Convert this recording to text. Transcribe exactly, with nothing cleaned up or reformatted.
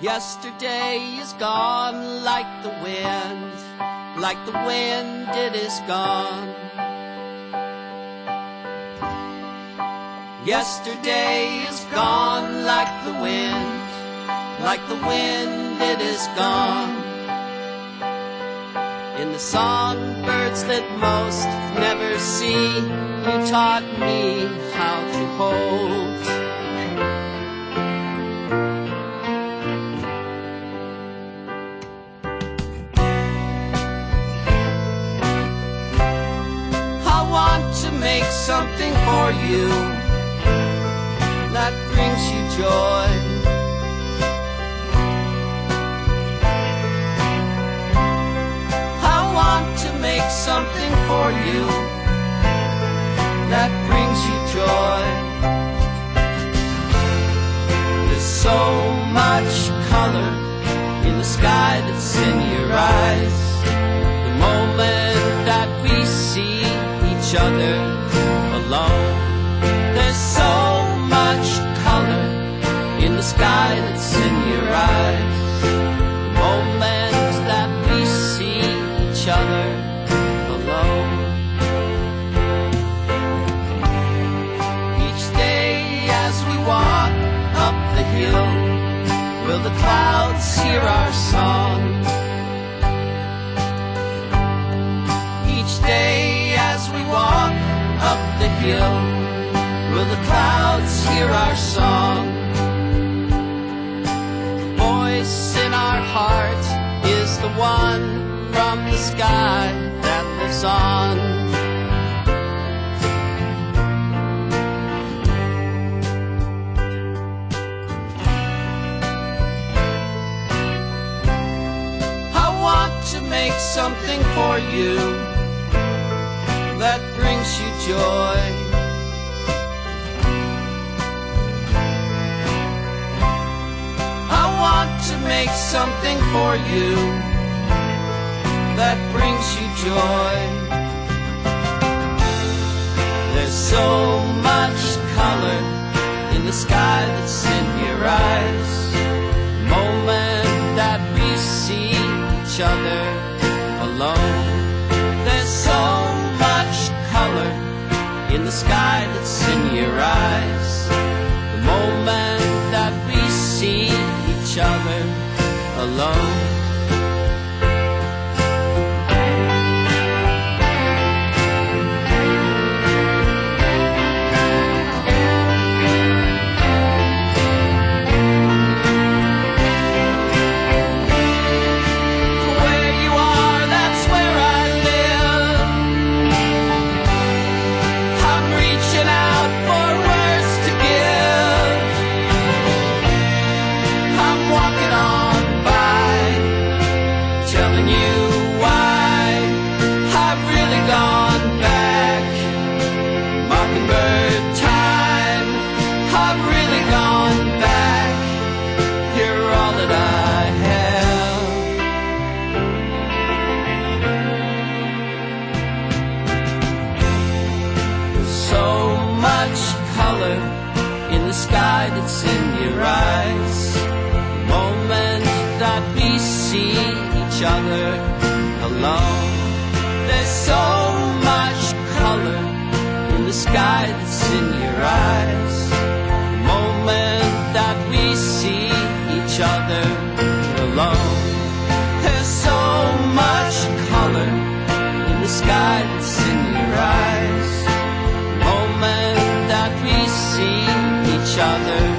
Yesterday is gone like the wind, like the wind it is gone. Yesterday is gone like the wind, like the wind it is gone. In the songbirds that most never see, you taught me how to hold. Make something for you that brings you joy. I want to make something for you that brings you joy. There's so much color in the sky that's in your eyes. The moment that we see each other alone, there's so much color in the sky that's in your eyes. The moment that we see each other alone. Each day as we walk up the hill, will the clouds hear our song? Each day as we walk up the hill, will the clouds hear our song? The voice in our heart is the one from the sky that lives on. I want to make something for you that brings you joy. I want to make something for you that brings you joy. There's so much color in the sky that's in your eyes. The moment that we see each other alone, there's so much color in the sky that's in your eyes. The moment that we see each other alone. In the sky that's in your eyes, the moment that we see each other alone, there's so much color in the sky that's in your eyes. The moment that we see each other alone, there's so much color in the sky that's in your eyes. The moment that we see each other